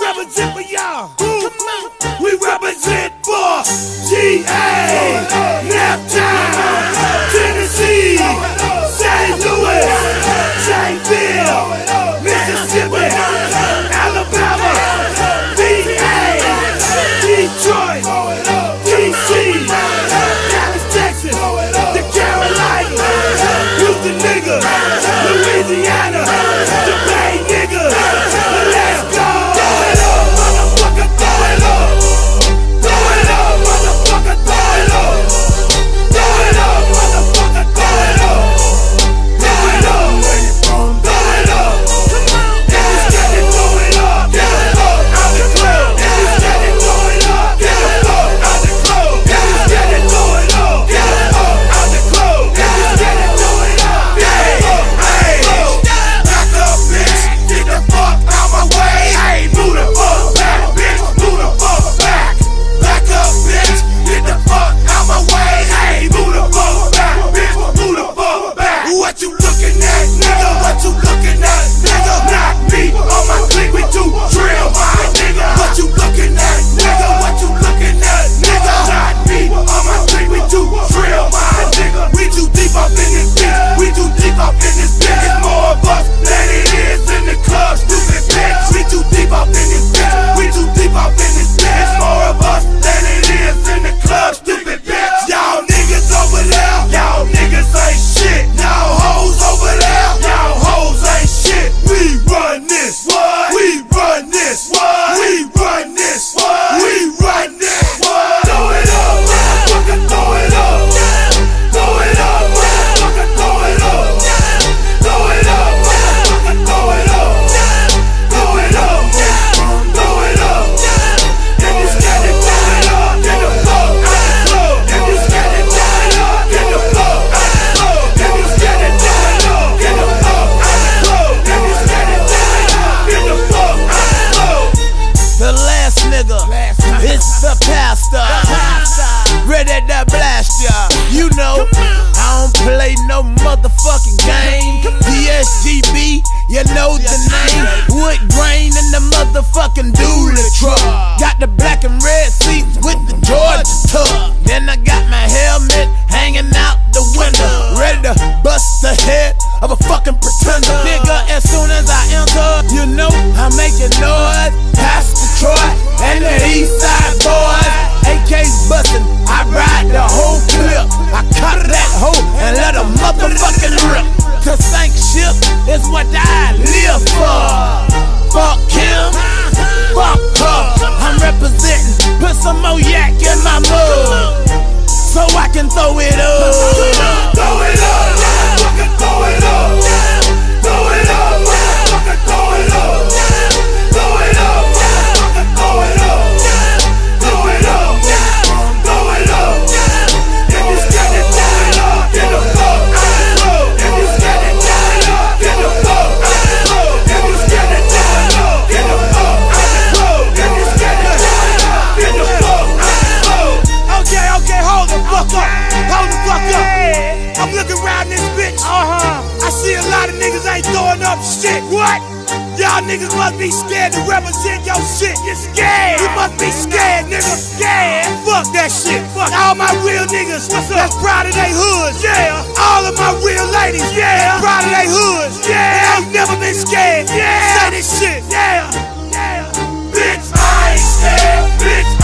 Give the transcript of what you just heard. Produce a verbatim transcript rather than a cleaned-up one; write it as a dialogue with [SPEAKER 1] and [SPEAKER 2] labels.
[SPEAKER 1] represent for y'all. We represent for G A, Naptown, Tennessee, Saint Louis, Shaneville, Mississippi, Alabama, V A, Detroit, D C, Dallas, Texas, the Carolinas, Houston niggas, Louisiana, the Bay niggas. Let's go! Throw it up, motherfucker, throw it up. Throw it up, motherfucker, throw it up. Throw it up, motherfucker, throw it up. Throw it up, where you from? Throw it up. If you steady, throw it up. Get the fuck out the club. If you steady, throw it up. Get the fuck out the club. If you steady, throw it up. Get the fuck out the club. If you steady, throw it up. Get the fuck out the club. Back up, bitch. Get the fuck out my way. Hey, move the fuck back, bitch. Move the fuck back. Back up, bitch. Get the fuck out my way. Hey, move the fuck back, bitch. Move the fuck back. What you looking at, nigga? What you looking at, nigga? Knock me on my click, we do drill, my nigga. What you looking at, nigga? What you looking at, nigga? Knock me on my click, we do drill, my nigga. We too deep up in this bitch. We too deep up in this bitch. It's more of us than it is in the club, stupid bitch. We too deep up in this bitch. We too deep up in this bitch. It's more of us than it is in the club, stupid bitch. Y'all niggas over there, y'all niggas ain't shit. Y'all hoes over there, y'all hoes ain't shit. We run this, what? We run this, what? We run this, what? We run this, what? Throw it up, motherfucker, throw it up. Throw it up, motherfucker, throw it up. Throw it up, motherfucker, throw it up. Throw it up, throw it up. If you steady, throw it up. Get the fuck out the club. If you steady, throw it up. Get the fuck out the club. If you steady, throw it up. Get the fuck out the club. If you steady, throw it up. Get the fuck out the club.
[SPEAKER 2] The last nigga, it's the pastor, ready to blast ya. You know, I don't play no motherfucking game. P S G B, you know the name. Wood grain in the motherfucking dually truck. Got the black and red seats with the Georgia tuck. Then I got my helmet hanging out the window, ready to bust the head of a fucking pretender. Nigga, as soon as I enter, you know I'm making noise. Past Detroit and the East Side boys, A Ks bustin', I ride the whole clip. I cut that hoe and let a motherfucking rip. To sink ship is what I live for. Fuck him, fuck her. I'm representing, put some more yak in my mug, so I can throw it up.
[SPEAKER 1] Throw it up, motherfucker, throw it up. Throw it up, motherfucker, throw it up. Throw it up, motherfucker, throw it up. Throw it up, throw it up. If you steady, throw it up. Get the fuck out the club. If you steady, throw it up. Get the fuck out the club. If you steady, throw it up. Get the fuck out the club. If you steady, throw it up. Get the fuck out the club. Okay, okay, hold the fuck up. Hold the fuck up. I'm looking around this bitch. Uh-huh. I see a lot of niggas ain't throwing up shit. What? Y'all niggas must be scared to represent your shit. You're scared. You must be scared, nigga. Scared. Fuck that shit. Fuck all my real niggas. What's up? That's proud of they hoods. Yeah. All of my real ladies. Yeah. That's proud of they hoods. Yeah. They ain't never been scared. Yeah. Say this shit. Yeah. Yeah. Bitch, I ain't scared. Bitch,